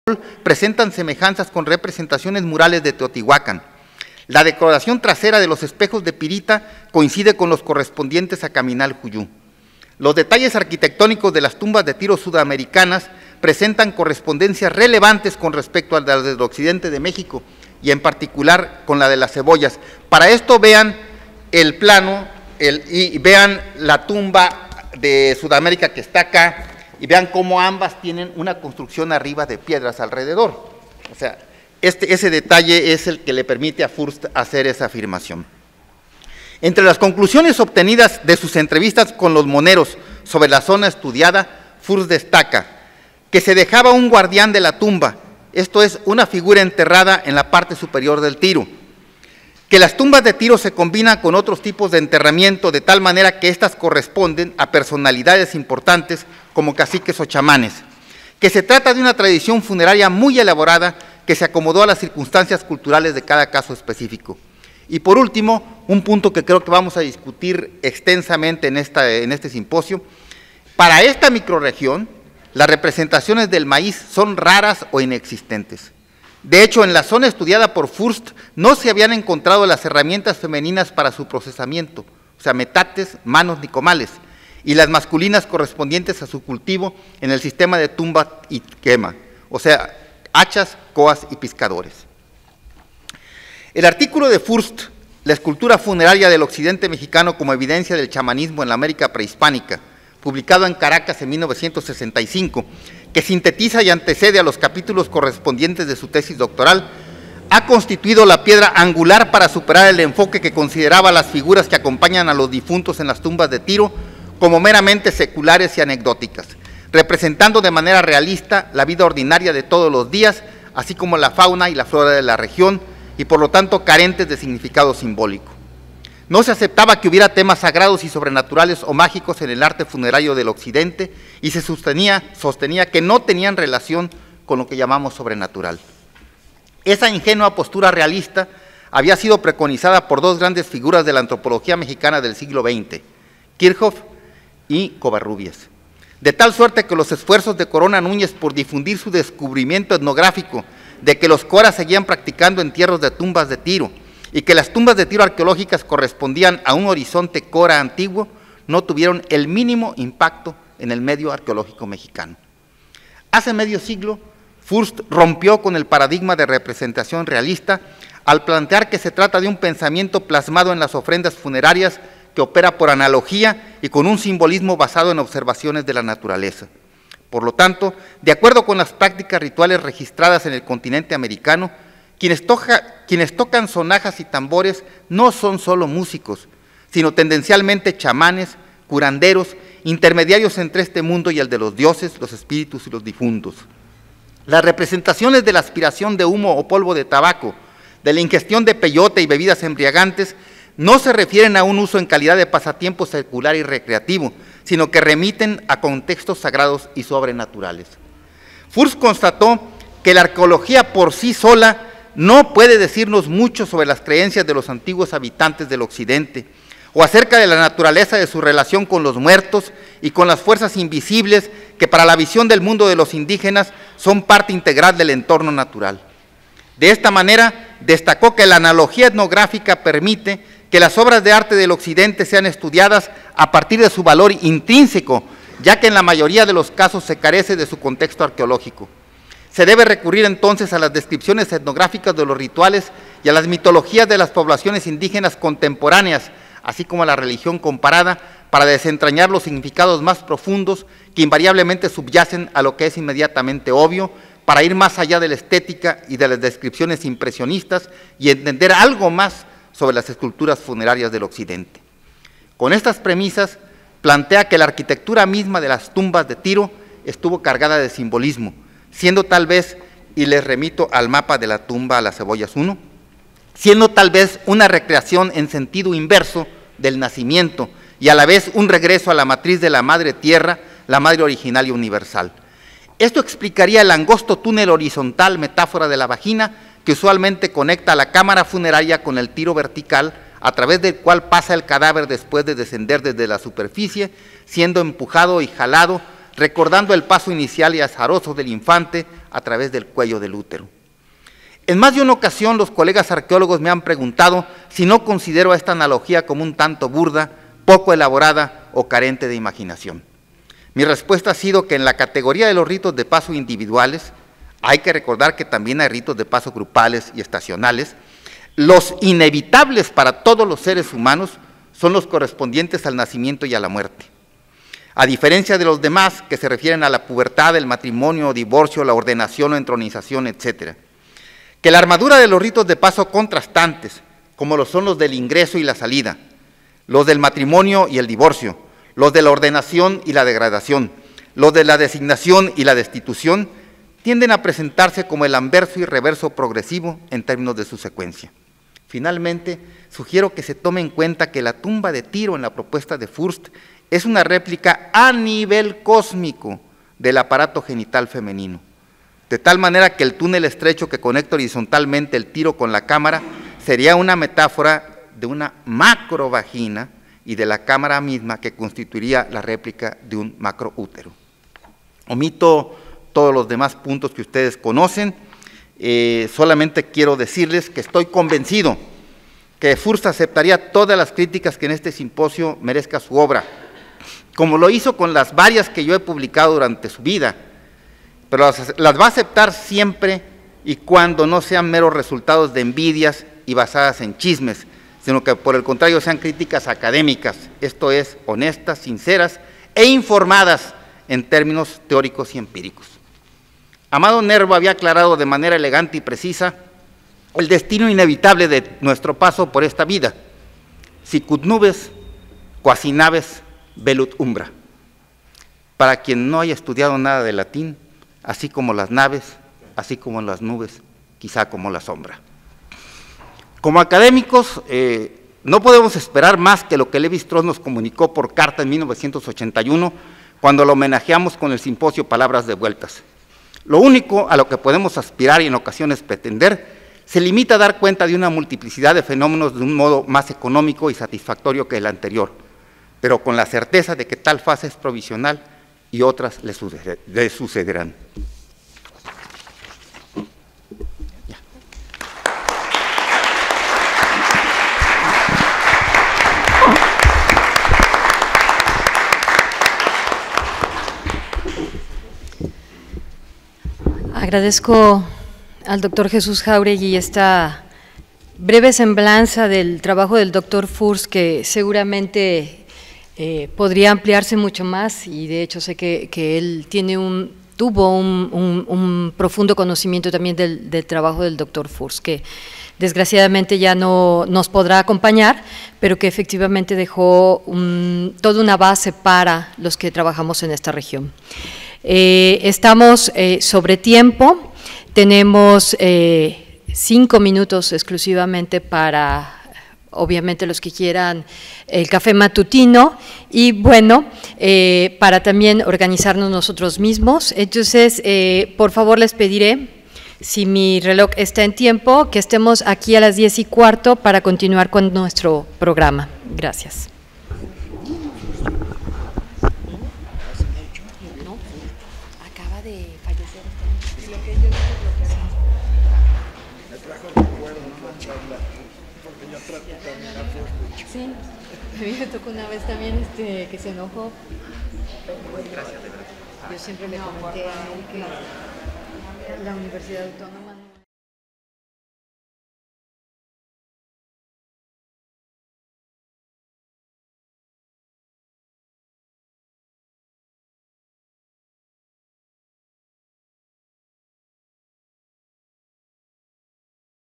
presentan semejanzas con representaciones murales de Teotihuacán. La decoración trasera de los espejos de pirita coincide con los correspondientes a Caminal Juyú. Los detalles arquitectónicos de las tumbas de Tiro sudamericanas presentan correspondencias relevantes con respecto a las del occidente de México y en particular con la de las cebollas. Para esto vean el plano y vean la tumba de Sudamérica que está acá y vean cómo ambas tienen una construcción arriba de piedras alrededor. O sea, ese detalle es el que le permite a Fürst hacer esa afirmación. Entre las conclusiones obtenidas de sus entrevistas con los moneros sobre la zona estudiada, Fürst destaca que se dejaba un guardián de la tumba, esto es, una figura enterrada en la parte superior del Tiro, que las tumbas de Tiro se combinan con otros tipos de enterramiento de tal manera que éstas corresponden a personalidades importantes como caciques o chamanes, que se trata de una tradición funeraria muy elaborada que se acomodó a las circunstancias culturales de cada caso específico. Y por último, un punto que creo que vamos a discutir extensamente en este simposio, para esta microrregión, las representaciones del maíz son raras o inexistentes. De hecho, en la zona estudiada por Fürst no se habían encontrado las herramientas femeninas para su procesamiento, o sea, metates, manos ni comales, y las masculinas correspondientes a su cultivo en el sistema de tumba y quema, o sea, hachas, coas y piscadores. El artículo de Fürst, La escultura funeraria del occidente mexicano como evidencia del chamanismo en la América prehispánica, publicado en Caracas en 1965, que sintetiza y antecede a los capítulos correspondientes de su tesis doctoral, ha constituido la piedra angular para superar el enfoque que consideraba las figuras que acompañan a los difuntos en las tumbas de Tiro como meramente seculares y anecdóticas, representando de manera realista la vida ordinaria de todos los días, así como la fauna y la flora de la región, y por lo tanto carentes de significado simbólico. No se aceptaba que hubiera temas sagrados y sobrenaturales o mágicos en el arte funerario del occidente y se sostenía que no tenían relación con lo que llamamos sobrenatural. Esa ingenua postura realista había sido preconizada por dos grandes figuras de la antropología mexicana del siglo XX, Kirchhoff y Covarrubias, de tal suerte que los esfuerzos de Corona Núñez por difundir su descubrimiento etnográfico de que los coras seguían practicando entierros de tumbas de Tiro y que las tumbas de Tiro arqueológicas correspondían a un horizonte cora antiguo, no tuvieron el mínimo impacto en el medio arqueológico mexicano. Hace medio siglo, Fürst rompió con el paradigma de representación realista al plantear que se trata de un pensamiento plasmado en las ofrendas funerarias que opera por analogía y con un simbolismo basado en observaciones de la naturaleza. Por lo tanto, de acuerdo con las prácticas rituales registradas en el continente americano, quienes tocan sonajas y tambores no son solo músicos, sino tendencialmente chamanes, curanderos, intermediarios entre este mundo y el de los dioses, los espíritus y los difuntos. Las representaciones de la aspiración de humo o polvo de tabaco, de la ingestión de peyote y bebidas embriagantes, no se refieren a un uso en calidad de pasatiempo secular y recreativo, sino que remiten a contextos sagrados y sobrenaturales. Fürst constató que la arqueología por sí sola no puede decirnos mucho sobre las creencias de los antiguos habitantes del occidente, o acerca de la naturaleza de su relación con los muertos y con las fuerzas invisibles que para la visión del mundo de los indígenas son parte integral del entorno natural. De esta manera, destacó que la analogía etnográfica permite que las obras de arte del occidente sean estudiadas a partir de su valor intrínseco, ya que en la mayoría de los casos se carece de su contexto arqueológico. Se debe recurrir entonces a las descripciones etnográficas de los rituales y a las mitologías de las poblaciones indígenas contemporáneas, así como a la religión comparada, para desentrañar los significados más profundos que invariablemente subyacen a lo que es inmediatamente obvio, para ir más allá de la estética y de las descripciones impresionistas y entender algo más sobre las esculturas funerarias del occidente. Con estas premisas, plantea que la arquitectura misma de las tumbas de Tiro estuvo cargada de simbolismo, siendo tal vez, y les remito al mapa de la tumba a las Cebollas 1, siendo tal vez una recreación en sentido inverso del nacimiento y a la vez un regreso a la matriz de la madre tierra, la madre original y universal. Esto explicaría el angosto túnel horizontal, metáfora de la vagina, que usualmente conecta la cámara funeraria con el tiro vertical, a través del cual pasa el cadáver después de descender desde la superficie, siendo empujado y jalado, recordando el paso inicial y azaroso del infante a través del cuello del útero. En más de una ocasión los colegas arqueólogos me han preguntado si no considero esta analogía como un tanto burda, poco elaborada o carente de imaginación. Mi respuesta ha sido que en la categoría de los ritos de paso individuales, hay que recordar que también hay ritos de paso grupales y estacionales, los inevitables para todos los seres humanos son los correspondientes al nacimiento y a la muerte. A diferencia de los demás que se refieren a la pubertad, el matrimonio, divorcio, la ordenación o entronización, etc. Que la armadura de los ritos de paso contrastantes, como lo son los del ingreso y la salida, los del matrimonio y el divorcio, los de la ordenación y la degradación, los de la designación y la destitución, tienden a presentarse como el anverso y reverso progresivo en términos de su secuencia. Finalmente, sugiero que se tome en cuenta que la tumba de Tiro en la propuesta de Fürst es una réplica a nivel cósmico del aparato genital femenino, de tal manera que el túnel estrecho que conecta horizontalmente el Tiro con la cámara sería una metáfora de una macrovagina y de la cámara misma que constituiría la réplica de un macroútero. Omito todos los demás puntos que ustedes conocen, solamente quiero decirles que estoy convencido que Fürst aceptaría todas las críticas que en este simposio merezca su obra, como lo hizo con las varias que yo he publicado durante su vida, pero las va a aceptar siempre y cuando no sean meros resultados de envidias y basadas en chismes, sino que por el contrario sean críticas académicas, esto es, honestas, sinceras e informadas en términos teóricos y empíricos. Amado Nervo había aclarado de manera elegante y precisa el destino inevitable de nuestro paso por esta vida. Sicut nubes, quasi naves, velut umbra. Para quien no haya estudiado nada de latín, así como las naves, así como las nubes, quizá como la sombra. Como académicos, no podemos esperar más que lo que Lévi-Strauss nos comunicó por carta en 1981, cuando lo homenajeamos con el simposio Palabras Devueltas. Lo único a lo que podemos aspirar y en ocasiones pretender se limita a dar cuenta de una multiplicidad de fenómenos de un modo más económico y satisfactorio que el anterior, pero con la certeza de que tal fase es provisional y otras le sucederán. Agradezco al doctor Jesús Jáuregui esta breve semblanza del trabajo del doctor Fürst, que seguramente podría ampliarse mucho más, y de hecho sé que él tuvo un profundo conocimiento también del trabajo del doctor Fürst, que desgraciadamente ya no nos podrá acompañar, pero que efectivamente dejó toda una base para los que trabajamos en esta región. Estamos sobre tiempo, tenemos 5 minutos exclusivamente para, obviamente, los que quieran el café matutino y, bueno, para también organizarnos nosotros mismos. Entonces, por favor, les pediré, si mi reloj está en tiempo, que estemos aquí a las 10:15 para continuar con nuestro programa. Gracias. Sí, a mí me tocó una vez también que se enojó. Yo siempre le comenté a él que la Universidad Autónoma